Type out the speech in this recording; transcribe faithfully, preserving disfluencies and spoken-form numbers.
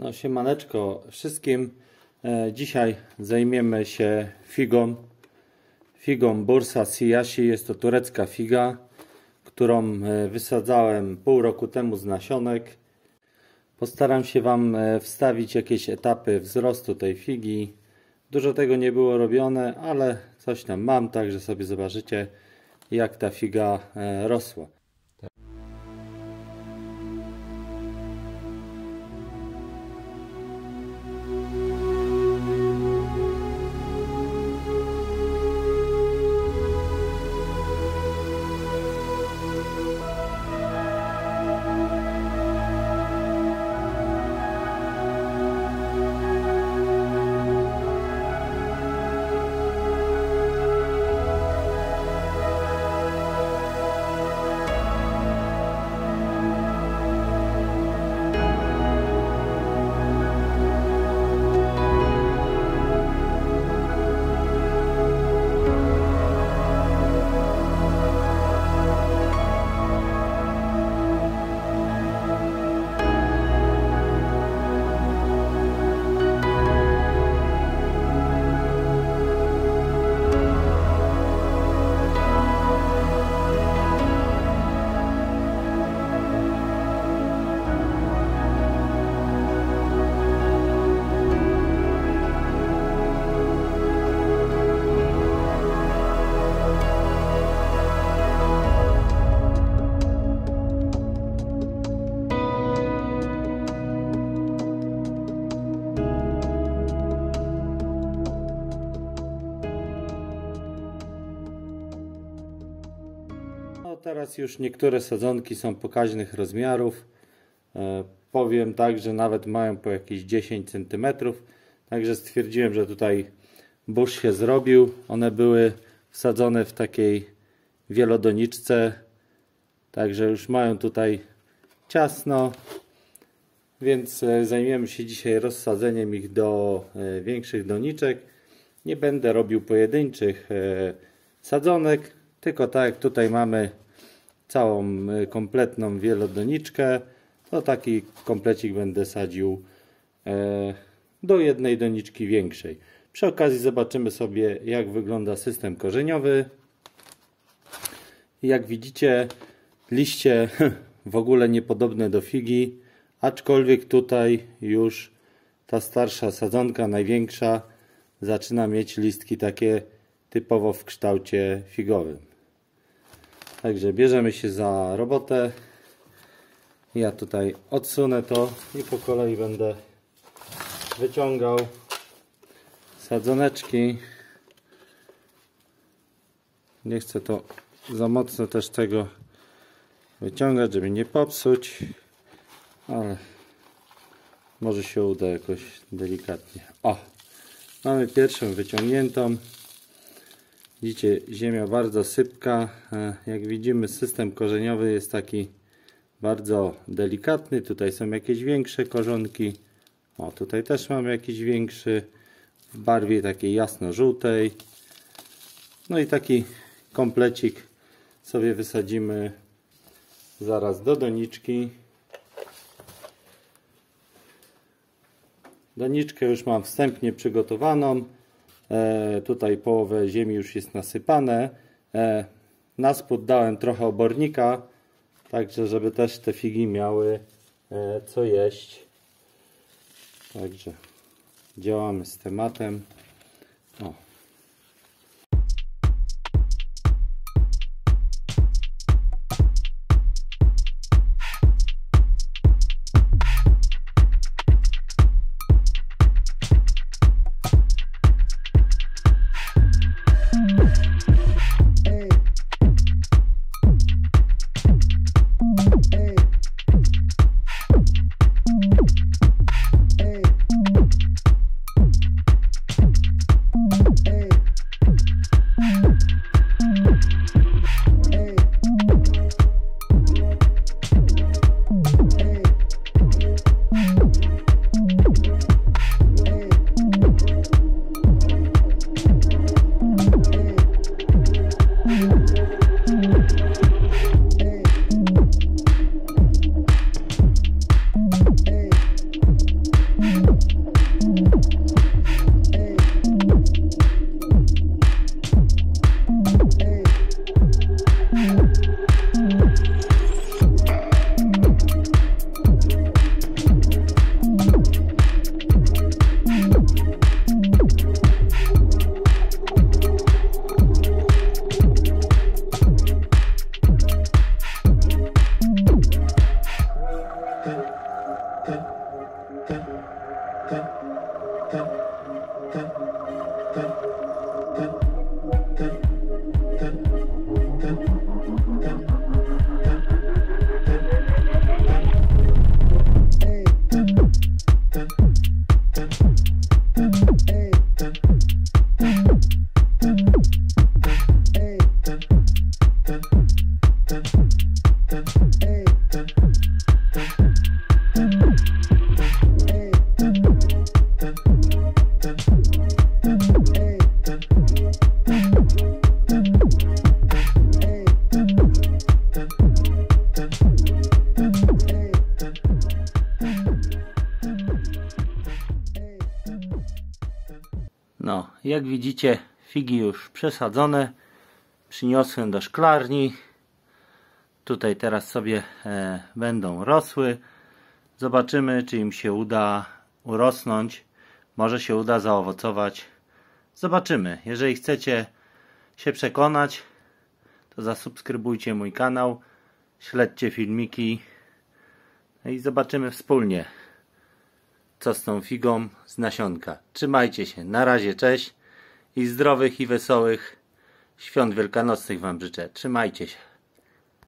No siemaneczko wszystkim. E, dzisiaj zajmiemy się figą. Figą Bursa Siyasi. Jest to turecka figa, którą wysadzałem pół roku temu z nasionek. Postaram się Wam wstawić jakieś etapy wzrostu tej figi. Dużo tego nie było robione, ale coś tam mam, także sobie zobaczycie, jak ta figa rosła. No teraz już niektóre sadzonki są pokaźnych rozmiarów. E, powiem tak, że nawet mają po jakieś dziesięć centymetrów. Także stwierdziłem, że tutaj burz się zrobił. One były wsadzone w takiej wielodoniczce. Także już mają tutaj ciasno. Więc e, zajmiemy się dzisiaj rozsadzeniem ich do e, większych doniczek. Nie będę robił pojedynczych e, sadzonek. Tylko tak jak tutaj mamy całą kompletną wielodoniczkę, to taki komplecik będę sadził do jednej doniczki większej. Przy okazji zobaczymy sobie, jak wygląda system korzeniowy. Jak widzicie, liście w ogóle niepodobne do figi, aczkolwiek tutaj już ta starsza sadzonka, największa, zaczyna mieć listki takie typowo w kształcie figowym. Także bierzemy się za robotę. Ja tutaj odsunę to i po kolei będę wyciągał sadzoneczki. Nie chcę to za mocno też tego wyciągać, żeby nie popsuć, ale może się uda jakoś delikatnie. O, mamy pierwszą wyciągniętą. Widzicie, ziemia bardzo sypka. Jak widzimy, system korzeniowy jest taki bardzo delikatny. Tutaj są jakieś większe korzonki. O, tutaj też mamy jakiś większy w barwie takiej jasno-żółtej. No i taki komplecik sobie wysadzimy zaraz do doniczki. Doniczkę już mam wstępnie przygotowaną. E, tutaj połowę ziemi już jest nasypane. E, na spód dałem trochę obornika, także żeby też te figi miały e, co jeść. Także działamy z tematem. O. Hey. No, jak widzicie, figi już przesadzone. Przyniosłem do szklarni. Tutaj teraz sobie e, będą rosły. Zobaczymy, czy im się uda urosnąć. Może się uda zaowocować. Zobaczymy. Jeżeli chcecie się przekonać, to zasubskrybujcie mój kanał. Śledźcie filmiki. No i zobaczymy wspólnie, co z tą figą z nasionka. Trzymajcie się. Na razie, cześć. I zdrowych i wesołych świąt wielkanocnych wam życzę. Trzymajcie się.